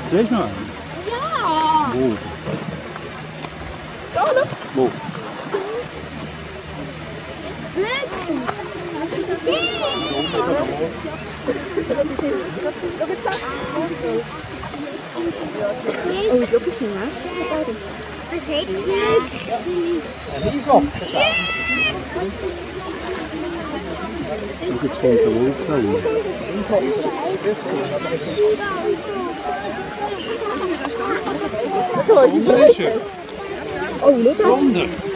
Zeg maar. Ja. Wow. Wow. Oh, is ook eens naast. Het heet leuk. En die is op. Ook het schijnt gewoon klein. Deze. Oh, look. Zonder.